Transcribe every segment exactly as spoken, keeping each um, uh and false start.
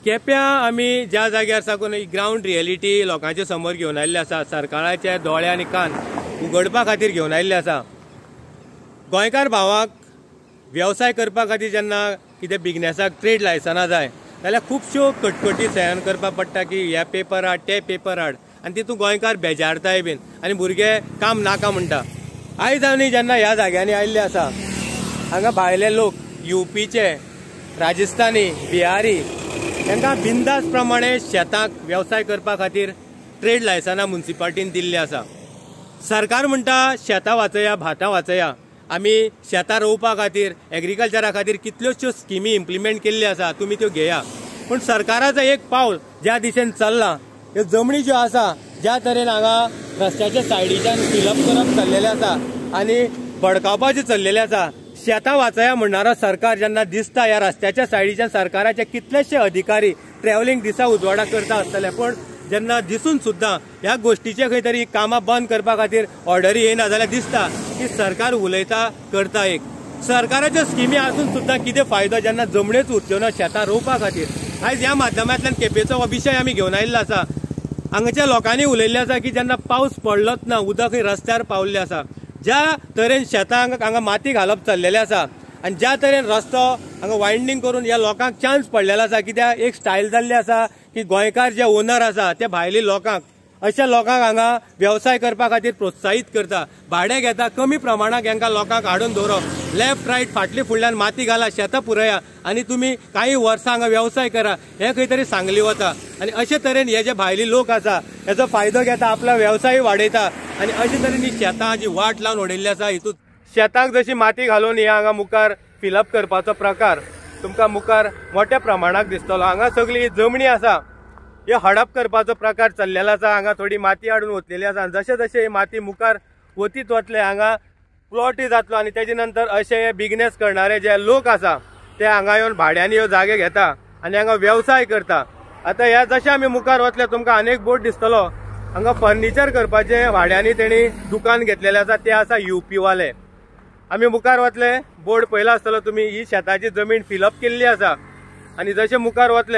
केप्यां आमी ज्या जाग्यार साकून ग्राउंड रियलिटी लोकांच्या समोर घेवन आयिल्ले आसा, सरकाराचे दोळे आनी कान उगडपा खातीर घेवन आयिल्ले आसा। गोंयकार भावाक व्यवसाय करपा खातीर जेन्ना कितें बिजनेसाक ट्रेड लायसनां जाय जाल्यार खुबश्यो कटकटी सहन करपा पडटा की ह्या पेपर हाड ते पेपर हाड, आनी तितून गोंयकार बेजारताय बीन आनी भुरगे काम नाका म्हणटा। आयज आमी जेन्ना ह्या जाग्यांनी आयिल्ले आसा, हांगा भायले लोक युपीचे, राजस्थानी, बिहारी तांकां बिंदास प्रमाणे शेताक व्यवसाय करपा खातीर ट्रेड लायसनां म्युनिसिपालिटीन दिल्ली आसा। सरकार म्हणटा शेतां वाचया, भातां वाचया। आमी शेतां रोवपा खातीर, एग्रीकल्चरा खातीर कितल्योश्यो स्किमी इम्प्लिमेंट केल्ल्यो आसा, तुमी त्यो घेया। पूण सरकाराचो एक पावल ज्या दिशेन चल्ला, ह्यो जमनी ज्यो आसा ज्या तरेन हांगा रस्त्याच्या सायडीच्यान फिलअप करप चल्लेलें आसा आनी भडकावपाचें चल्लेलें आसा, शेतां वाचया म्हणणारो सरकार जेन्ना दिसता, ह्या रस्त्याच्या सायडीच्यान सरकाराचे कितलेशे अधिकारी ट्रॅव्हलिंग दिसा उजवाडा करता आसतले, पूण जेन्ना दिसून सुद्दां ह्या गोष्टीचे खंय तरी कामां बंद करपा खातीर ऑर्डरी येयना जाल्यार दिसता की सरकार उलयता करता एक। सरकाराच्यो स्किमी आसून सुद्दां कितें फायदो जेन्ना जमण्योच उरच्यो ना शेतां रोवपा खातीर। आयज ह्या माध्यमांतल्यान केपेंचो हो विशय आमी घेवन आयिल्लो आसा। हांगाच्या लोकांनी उलयल्लें आसा की जेन्ना पावस पडलोच ना, उदक रस्त्यार पावल्लें आसा, ज्या तरेन शेतांक हांगा माती घालप चल्लेलें आसा आनी ज्या तरेन रस्तो हांगा वायंडींग करून ह्या लोकांक चान्स पडलेलो आसा, कित्याक एक स्टायल जाल्ली आसा की गोंयकार जे ओनर आसा ते भायली लोकांक, अशा लोकांक हांगा व्यवसाय करपा खातीर प्रोत्साहीत करता, भाडें घेता, कमी प्रमाणाक हांकां लोकांक हाडून दवरप, लेफ्ट रायट फाटले फुडल्यान माती घाला, शेतां पुरया आनी तुमी काही वर्सां हांगा व्यवसाय करा, हें खंय तरी सांगली वता। आनी अशे तरेन हे जे भायले लोक आसा हेचो फायदो घेता, आपलो व्यवसाय वाडयता आनी अशे तरेन ही शेतां जी वाट लावन उडयल्ली आसा, हितून शेतांक जशी माती घालून हे हांगा मुखार फिलअप करपाचो प्रकार तुमकां मुखार मोठ्या प्रमाणाक दिसतलो। हांगा सगळी जमनी आसा ह्यो हडप करपाचो प्रकार चल्लेलो आसा। हांगा थोडी माती हाडून वतलेली आसा, जशे जशे ही माती मुखार वतीत वतले हांगा प्लॉटय जातलो आनी तेजे नंतर अशे बिजनेस करणारे जे लोक आसा ते हांगा येवन भाड्यानी ह्यो जागे घेता आनी हांगा व्यवसाय करता। आतां ह्या जशे आमी मुखार वतले तुमकां आनीक बोर्ड दिसतलो, हांगा फर्निचर करपाचे भाड्यानी तेणी दुकान घेतलेले आसा, ते आसा युपी वाले। आमी मुखार वतले, बोर्ड पयला आसतलो तुमी, ही शेताची जमीन फिलअप केल्ली आसा आनी जशे मुखार वतले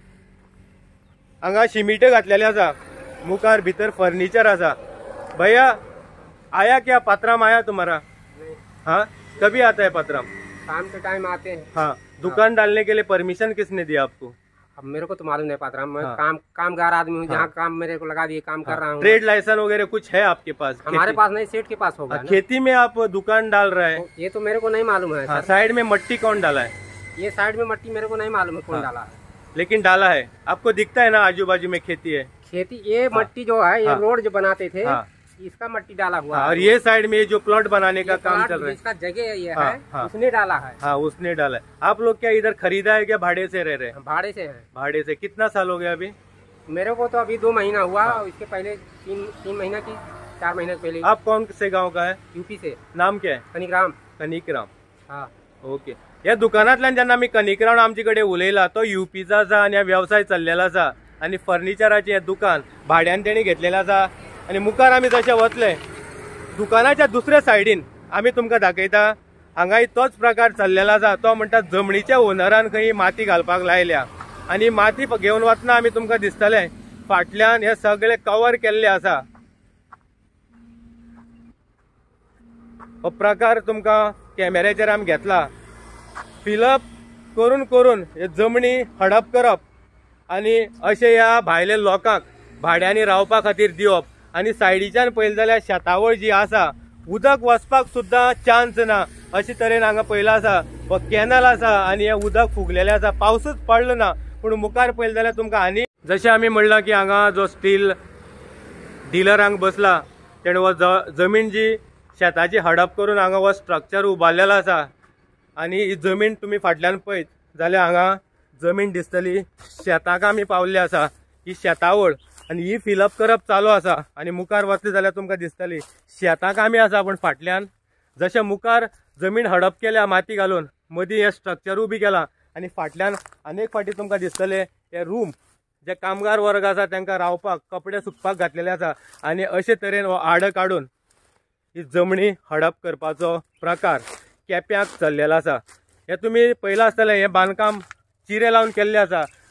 हांगा शिमिट घातलेले आसा, मुखार भितर फर्निचर आसा। भैया आया क्या पत्राम आया तुम्हारा? हाँ, कभी आता है पत्राम? शाम के टाइम आते हैं। हाँ, दुकान डालने के लिए परमिशन किसने दिया आपको? अब मेरे को तो मालूम नहीं पत्राम, मैं हाँ। काम कामगार आदमी हूँ, जहाँ काम मेरे को लगा दिए काम हाँ। कर रहा हूँ। ट्रेड लाइसेंस वगैरह कुछ है आपके पास? हमारे पास नहीं, सेठ के पास होगा। खेती में आप दुकान डाल रहे हैं? ये तो मेरे को नहीं मालूम है। हाँ, साइड में मट्टी कौन डाला है? ये साइड में मट्टी मेरे को नहीं मालूम है कौन हाँ। डाला है, लेकिन डाला है। आपको दिखता है ना आजू बाजू में खेती है? खेती ये हाँ। मट्टी जो है ये रोड जो बनाते थे इसका मट्टी डाला हुआ हाँ, और ये साइड में जो प्लॉट बनाने का काम चल रहा है इसका जगह ये हाँ, है हाँ, उसने डाला है। हाँ, उसने डाला है। आप लोग क्या इधर खरीदा है क्या भाड़े से रह रहे हैं? भाड़े से है। भाड़े से कितना साल हो गया अभी? मेरे को तो अभी दो महीना हुआ हाँ। इसके पहले तीन तीन महीना की चार महीने पहले। आप कौन से गाँव का है? यूपी से। नाम क्या है? कनिकराम। कनिकराम हाँ, ओके। ह्या दुकानांतल्यान जेन्ना आमी कनिकराम आमचे कडेन उलयला, तो युपीचो आसा आनी व्यवसाय चल्लेलो आसा आनी फर्निचराचें हें दुकान भाड्यान तेणी घेतलेलें आसा। आनी मुखार आमी जशे वतले दुकानाच्या दुसऱ्या सायडीन आमी तुमकां दाखयता, हांगाय तोच प्रकार चल्लेलो आसा। तो म्हणटा जमनीच्या ओनरान खंय माती घालपाक लायल्या आनी माती घेवन वतना आमी तुमकां दिसतलें फाटल्यान हे सगळे कवर केल्ले आसा। हो प्रकार तुमकां कॅमेऱ्याचेर आमी घेतला। फिलअप करून करून हे जमनी हडप करप आनी अशे ह्या भायले लोकांक भाड्यानी रावपा खातीर दिवप आनी सायडीच्यान पळयलें जाल्यार शेतावळ जी आसा उदक वचपाक सुद्दां चान्स ना, अशे तरेन हांगा पळयला आसा हो कॅनल आसा आनी हे उदक फुगलेलें आसा। पावसूच पडलो ना, पूण मुखार पळयलें जाल्यार तुमकां आनी जशें आमी म्हणलां की हांगा जो स्टील डिलरांक बसला तेणें हो जमीन जी शेताची हडप करून हांगा हो स्ट्रक्चर उबारलेलो आसा आनी ही जमीन तुमी फाटल्यान पळयत जाल्यार हांगा जमीन दिसतली शेताक आमी पावल्ले आसा, ही शेतावळ आनी ही फिलअप करप चालू आसा। आनी मुखार वतले जाल्यार तुमकां दिसतली शेताक आमी आसा, पण फाटल्यान जशें मुखार जमीन हडप केल्या माती घालून मदीं हे स्ट्रक्चर उबी केलां आनी फाटल्यान अनेक फाटी तुमकां दिसतले हे रूम जे कामगार वर्ग आसा तांकां रावपाक कपडे सुकपाक घातलेले आसा आनी अशे तरेन हो आड काडून ही जमनी हडप करपाचो प्रकार केप्यांक चल्लेलो आसा। हे तुमी पळयलां आसतलें, हे बांदकाम चिरे लावन केल्ले आसा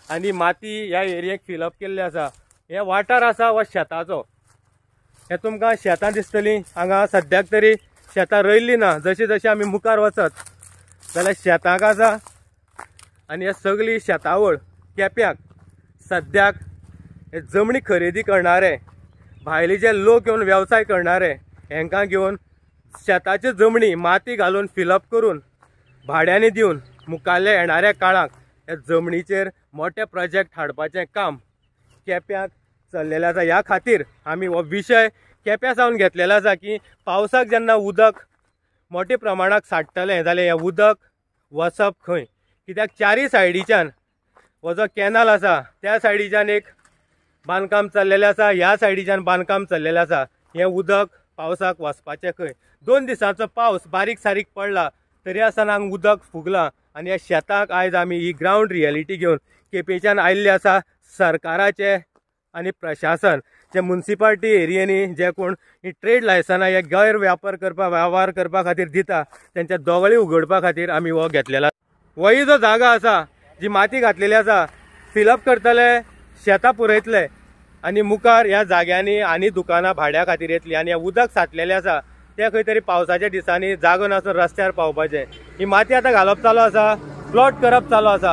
आनी माती ह्या एरियेक फिलअप केल्ली आसा। हे वाठार आसा हो शेताचो, हे तुमकां शेतां दिसतली। हांगा सद्याक तरी शेतां रोयल्ली ना, जशी जशी आमी मुखार वचत जाल्यार शेतांक आसा। आनी हे सगळी शेतावळ केप्याक सद्याक हे जमनी खरेदी करणारे, भायले जे लोक येवन वेवसाय करणारे हांकां घेवन शेताच्यो जमनी माती घालून फिलअप करून भाड्याने दिवन मुखाल्ल्या येणाऱ्या काळाक हे जमनीचेर मोठे प्रोजेक्ट हाडपाचें काम केप्याक चल्लेलें आसा। ह्या खातीर आमी हो विशय केप्या सावन घेतलेलो आसा की पावसाक जेन्ना उदक मोठ्या प्रमाणात साठटलें जाल्यार हें उदक वचप खंय, कित्याक चारी सायडीच्यान हो जो कॅनल आसा त्या सायडीच्यान एक बांदकाम चल्लेलें आसा, ह्या सायडीच्यान बांदकाम चल्लेलें आसा। हें उदक पावसाक वचपाचें खंय? दोन दिसांचो पावस बारीक सारीक पडला तरी आसतना हांगा उदक फुगलां आनी ह्या शेताक आयज आमी ही ग्रावंड रियलिटी घेवन केपेंच्यान आयिल्ले आसा। सरकाराचे आनी प्रशासन जे म्युनिसिपालिटी एरियेनी जे कोण ही ट्रेड लायसनां हे गैर व्यापार करपा वेव्हार करपा खातीर दिता तेंचे दोगळी उगडपा खातीर आमी हो घेतलेला। हो जो जागा आसा जी माती घातलेली आसा फिलअप करतले, शेतां पुरयतले आनी मुखार ह्या जाग्यांनी आनी दुकानां भाड्या खातीर येतली आनी हें उदक साठलेलें आसा ते खंय तरी पावसाच्या दिसांनी जागो नासून रस्त्यार पावपाचें। ही माती आतां घालप चालू आसा, प्लॉट करप चालू आसा।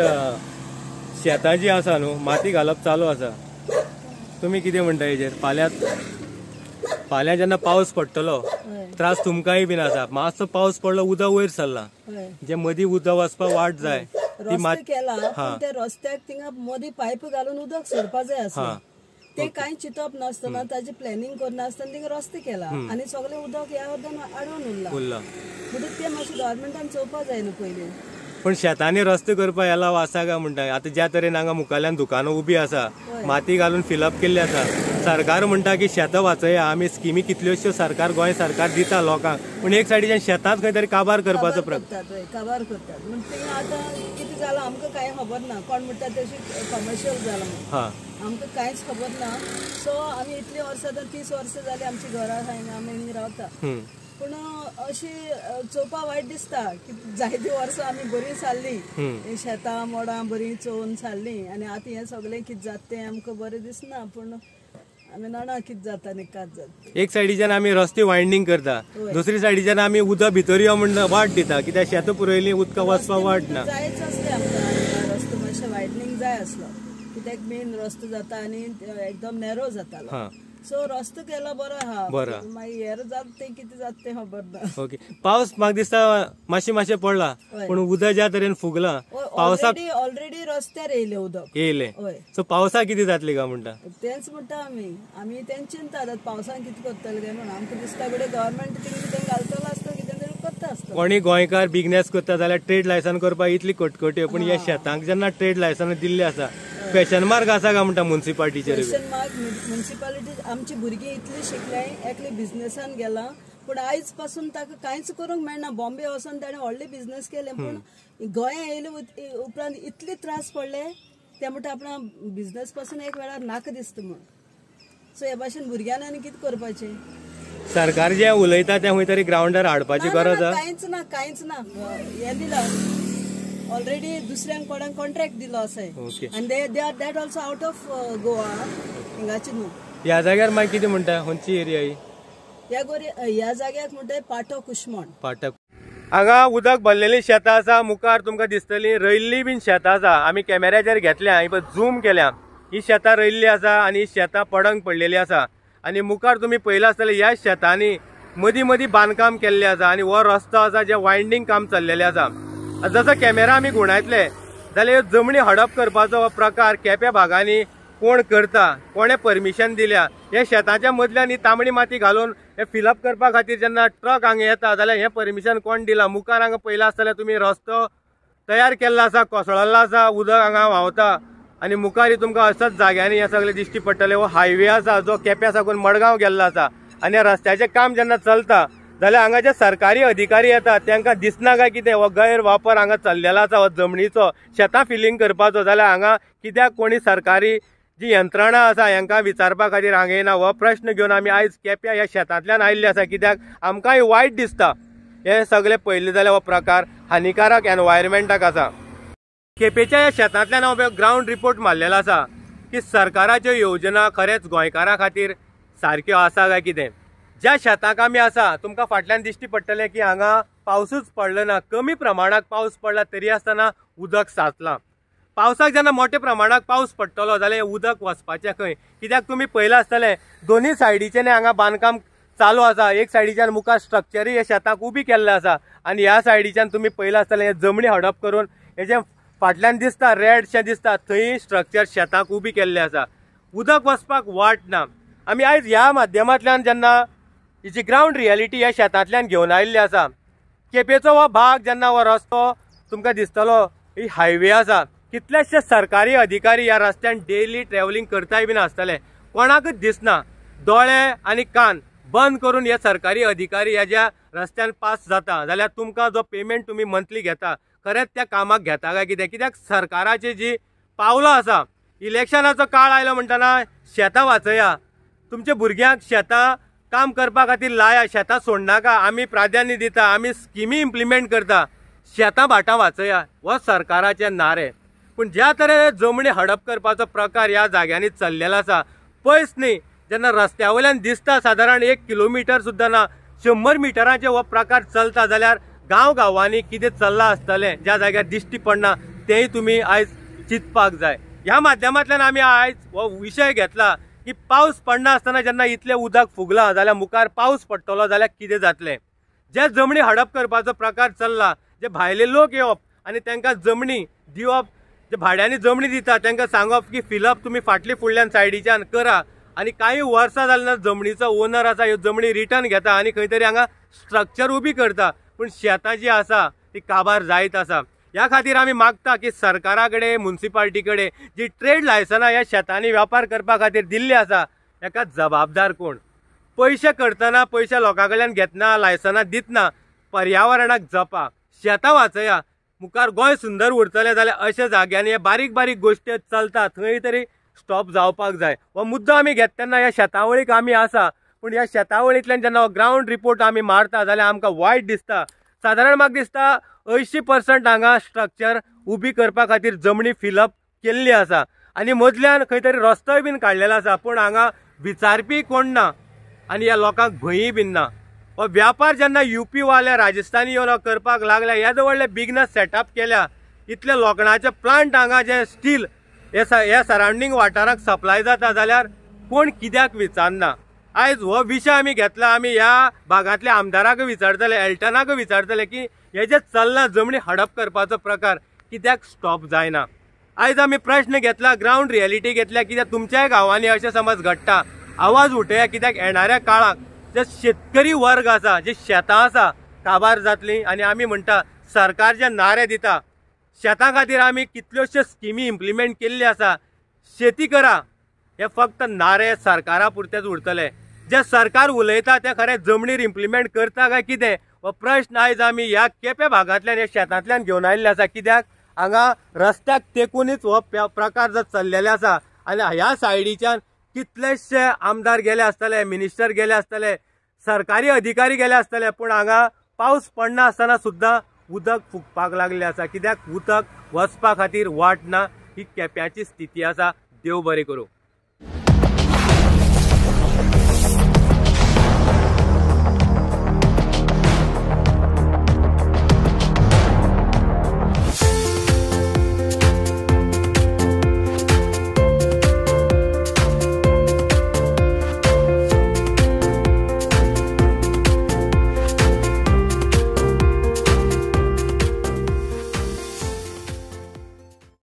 शेतां जी आसा न्हू माती घालप चालू आसा। तुमी कितें म्हणटा हेजेर? फाल्यां फाल्यां जेन्ना पावस पडटलो त्रास तुमकांय बीन आसा। मातसो पावस पडलो उदक वयर सरला, जे मदीं उदक वचपाक वाट जाय ती माती केला, त्या रस्त्याक थिंगा मदीं पायप घालून उदक सोडपा जाय आसलें, ते कांय चिंतप नासतना ताजे प्लॅनिंग करनासतना थिंगा रस्ते केला आनी सगळें उदक ह्या अर्दान आडवून उरला। म्हणटकीर ते मातशें गव्हर्मेंटान चोवपा जाय न्हू पयलीं। पण शेतांनी रस्ते करपा याला आसा काय म्हणटा? आता ज्या तरेन हांगा मुखाल्यान दुकानां उबी आसा, माती घालून फिलअप केल्ली आसा, सरकार म्हणटा की शेतां वाचया, आमी स्किमी कितल्योश्यो सरकार गोंय सरकार दिता लोकांक, पूण एक सायडीच्यान शेतांत खंय तरी काबार करपाचो प्रयत्न काबार करतात। म्हणजे आतां कितें जालां आमकां कांय खबर ना, कोण म्हणटा तशी कमर्शियल जालां म्हणून आमकां कांयच खबर ना। सो आमी इतली वर्सां तीस वर्सां जाली आमची घरां हांगा आमी रावता, पूण अशी चोवपा वायट दिसता की जायती वर्सां आमी बरी चल्ली, शेतां मोडां बरी चोवन चल्ली आनी आतां हें सगळें कितें जाता तें आमकां बरें दिसना। पूण आमी जाणा कितें जाता आनी कात जाता। एक सायडीच्यान आमी रस्ते वायडनींग करता, दुसरी सायडीच्यान आमी उदक भितर यो म्हण वाट दिता, कित्याक शेतां पुरयली उदका वचपाक वाट ना। जायच आसलें आमकां रस्तो मातशें वायडनींग जाय आसलो, कित्याक मेन रस्तो जाता आनी एकदम नॅरो जातालो। सो रस्तो केला बरो आहा, मागीर हेर जाता तें कितें जाता तें खबर ना। ओके, पावस म्हाका दिसता मातशें मातशें पडला, पूण उदक ज्या तरेन फुगलां पावसाक ऑलरेडी रस्त्यार येयलें उदक येयलें। सो पावसाक कितें जातलें काय म्हणटा? तेंच म्हणटा आमी आमी तें चिंता पावसान कितें करतले काय म्हणून। आमकां दिसता कडेन गव्हर्मेंट कितें घालतलो आसता, कितें तरी करता आसता। कोणी गोंयकार बिझनेस करता जाल्यार ट्रेड लायसन करपाक इतली कटकट्यो, पूण ह्या शेतांक जेन्ना ट्रेड लायसन दिल्ली आसा क्वेश्चन मार्क आसा काय म्हणटा म्युनिसिपालिटीचेर? क्वेश्चन मार्क म्युनिसिपालिटी आमची भुरगीं इतली शिकल्याय, एकली बिझनेसान गेला, पूण आयज पासून ताका कांयच करूंक मेळना। बॉम्बे वचून ताणें व्हडलें बिझनेस केलें, पूण गोंया येयले उपरांत इतले त्रास पडले ते म्हणटा आपणा बिझनेस पासून एक वेळार नाका दिसता म्हण। सो हे भाशेन भुरग्यांनी आनी कितें करपाचें? सरकार जे उलयता तें खंय तरी ग्रावंडार हाडपाची गरज आसा? कांयच ना, कांयच ना। हें दिलां ऑलरेडी दुसऱ्यांक कोणाक कॉन्ट्रॅक्ट दिलो आसाय आनी दे दे are that also out of Goa हिंगाची न्हू। ह्या जाग्यार मागीर कितें म्हणटा? खंयची एरिया ही? ह्या गोरी ह्या जाग्याक म्हणटा पाटो कुशमोण। पाटक हांगा उदक भरलेली शेतां आसा, मुखार तुमकां दिसतली रयल्ली बीन शेतां आसा। आमी कॅमेऱ्याचेर घेतल्या, ही पळय झूम केल्या, ही शेतां रयल्ली आसा आनी ही शेतां पडंग पडलेली आसा। आनी मुखार तुमी पळयलां आसतलें ह्या शेतांनी मदीं मदीं बांदकाम केल्लें आसा आनी हो रस्तो आसा जे वायंडींग काम चल्लेलें आसा। जसो कॅमेरा आमी घुंवडायतले जाल्यार जमनी हडप करपाचो हो प्रकार केप्या भागांनी कोण करता, कोणे परमिशन दिल्या, हे शेताच्या मदल्यान ही तांबडी माती घालून हे फिलअप करपा खातीर जेन्ना ट्रक हांगा येता जाल्यार हे परमिशन कोण दिला? मुखार हांगा पळयला आसतल्यार तुमी रस्तो तयार केल्लो आसा, कोसळल्लो आसा, उदक हांगा व्हांवता आनी मुखार तुमकां असोच जाग्यांनी हे सगळे दिश्टी पडटले। हो हायवे आसा जो केप्या साकून मडगांव गेल्लो आसा आनी रस्त्याचें काम जेन्ना चलता जाल्यार हांगा जे सरकारी अधिकारी येतात तांकां दिसना काय कितें हो गैर वापर हांगा चल्लेलो आसा हो जमनीचो शेतां फिलिंग करपाचो? जाल्यार हांगा कित्याक कोणी सरकारी जी यंत्रणा आसा हांकां विचारपा खातीर हांगा येना? हो प्रश्न घेवन आमी आयज केप्या ह्या शेतांतल्यान आयिल्ले आसा, कित्याक आमकांय वायट दिसता हे सगळे पळयले जाल्यार हो प्रकार हानिकारक एनवायरमेंटाक आसा। केपेच्या या शेतांतल्यान हांव ग्राउंड रिपोर्ट मारलेलो आसा की सरकाराच्यो योजना खरेंच गोंयकारां खातीर सारक्यो आसा काय कितें। ज्या शेताक आमी आसा तुमकां फाटल्यान दिश्टी पडटलें की हांगा पावसूच पडलो ना, कमी प्रमाणात पावस पडला तरी आसतना उदक साचलां। पावसाक जेन्ना मोठ्या प्रमाणात पावस पडटलो जाल्यार उदक वचपाचें खंय, कित्याक तुमी पळयलां आसतलें दोनूय सायडीच्यान हांगा बांदकाम चालू आसा। एक सायडीच्यान मुखार स्ट्रक्चरी हे शेताक उबी केल्ले आसा आनी ह्या सायडीच्यान तुमी पळयलां आसतलें जमनी हडप करून हेजें फाटल्यान दिसता रेडशें दिसता थंय स्ट्रक्चर शेताक उबी केल्लें आसा। उदक वचपाक वाट ना। आमी आयज ह्या माध्यमांतल्यान जेन्ना ही जी ग्राउंड रियलिटी ह्या शेतांतल्यान घेवन आयिल्ली आसा, केपेचो हो भाग जेन्ना हो रस्तो तुमकां दिसतलो ही हायवे आसा, कितलेशे सरकारी अधिकारी ह्या रस्त्यान डेली ट्रॅव्हलिंग करताय बीन आसतले, कोणाकच दिसना। दोळे आनी कान बंद करून हे सरकारी अधिकारी ह्या ज्या रस्त्यान पास जाता जाल्यार तुमकां जो पेमेंट तुमी मंथली घेता खरेंच त्या कामाक घेता काय कितें, कित्याक सरकाराची जी पावलां आसा, इलेक्शनाचो काळ आयलो म्हणटना शेतां वाचया, तुमच्या भुरग्यांक शेतां काम करपा खातीर लाया, शेतां सोडनाका, आमी प्राधान्य दिता, आमी स्किमी इम्प्लिमेंट करता, शेतां भाटां वाचया, हो सरकाराचे नारे। पूण ज्या तरेन जमणी हडप करपाचो प्रकार ह्या जाग्यांनी चल्लेलो आसा, पयस न्ही जेन्ना रस्त्या वयल्यान दिसता सादारण एक किलोमिटर सुद्दां ना, शंबर मिटरांचे हो प्रकार चलता जाल्यार गांव गांवांनी कितें चल्लां आसतलें ज्या जाग्यार दिश्टी पडना तेंय तुमी आयज चिंतपाक जाय। ह्या माध्यमांतल्यान आमी आयज हो विशय घेतला की पावस पडना आसतना जेन्ना इतलें उदक फुगलां जाल्यार मुखार पावस पडटलो जाल्यार कितें जातलें। जे जमणी हडप करपाचो प्रकार चल्ला, जे भायले लोक येवप आनी तांकां जमणी दिवप, जे भाड्यांनी जमणी दिता तांकां सांगप की फिलअप तुमी फाटली फुडल्यान सायडीच्यान करा, आनी काही वर्सां जाल्यार जमणीचो ओनर आसा ह्यो जमणी रिटर्न घेता आनी खंय तरी हांगा स्ट्रक्चर उबी करता, पूण शेतां जी आसा ती काबार जायत आसा। ह्या खातीर आमी मागता की सरकारा कडेन म्युनिसिपालिटी कडेन जी ट्रेड लायसनां ह्या शेतांनी वेपार करपा खातीर दिल्ली आसा हेका जबाबदार कोण, पयशे करतना पयशे लोकां कडल्यान घेतना, लायसनां दितना पर्यावरणाक जपा, शेतां वाचया, मुखार गोंय सुंदर उरतलें जाल्यार अशा जाग्यांनी हे बारीक बारीक गोश्टी चलता थंय तरी स्टॉप जावपाक जाय। हो मुद्दो आमी घेता तेन्ना ह्या शेतावळीक आमी आसा, पूण ह्या शेतावळींतल्यान जेन्ना हो ग्राउंड रिपोर्ट आमी मारता जाल्यार आमकां वायट दिसता। सादारण म्हाका दिसता अंयशीं पर्संट हांगा स्ट्रक्चर उबी करपा खातीर जमणी फिलअप केल्ली आसा आनी मदल्यान खंय तरी रस्तोय बीन काडलेलो आसा, पूण हांगा विचारपी कोण ना आनी ह्या लोकांक भंयी बीन ना। हो व्यापार जेन्ना युपी वाले राजस्थानी येवन करपाक लागल्या, येदे व्हडले बिजनस सेटअप केल्या, इतले लोखणाचे प्लांट हांगा जे स्टील ह्या सरावंडींग वाठाराक सप्लाय जाता जाल्यार कोण कित्याक विचारना। आयज हो विशय आमी घेतला, आमी ह्या भागांतल्या आमदाराक विचारतले, एल्टनाक विचारतले की हे जे चल्ला जमणी हडप करपाचो प्रकार कित्याक स्टॉप जायना। आयज आमी प्रश्न घेतला, ग्राउंड रियलिटी घेतल्या, कित्याक तुमच्याय गांवांनी अशें समज घडटा आवाज उठया, कित्याक येणाऱ्या काळाक जे शेतकरी वर्ग आसा, जे शेतां आसा काबार जातली आनी आमी म्हणटा सरकार जे नारे दिता शेतां खातीर आमी कितल्योश्यो स्किमी इम्प्लिमेंट केल्ली आसा, शेती करा, हे फक्त नारे सरकारा पुरतेच उरतले। जे सरकार उलयता ते खरें जमनीर इम्प्लिमेंट करता काय कितें हो प्रश्न आयज आमी ह्या केपें भागांतल्यान ह्या शेतांतल्यान घेवन आयिल्ले आसा, कित्याक हांगा रस्त्याक तेंकूनच हो प्रकार जो चल्लेले आसा आनी ह्या सायडीच्यान कितलेशे आमदार गेले आसतले, मिनिस्टर गेले आसतले, सरकारी अधिकारी गेले आसतले, पूण हांगा पावस पडना आसतना सुद्दां उदक फुगपाक लागले आसा, कित्याक उदक वचपा खातीर वाट ना। ही केप्याची स्थिती आसा। देव बरें करूं।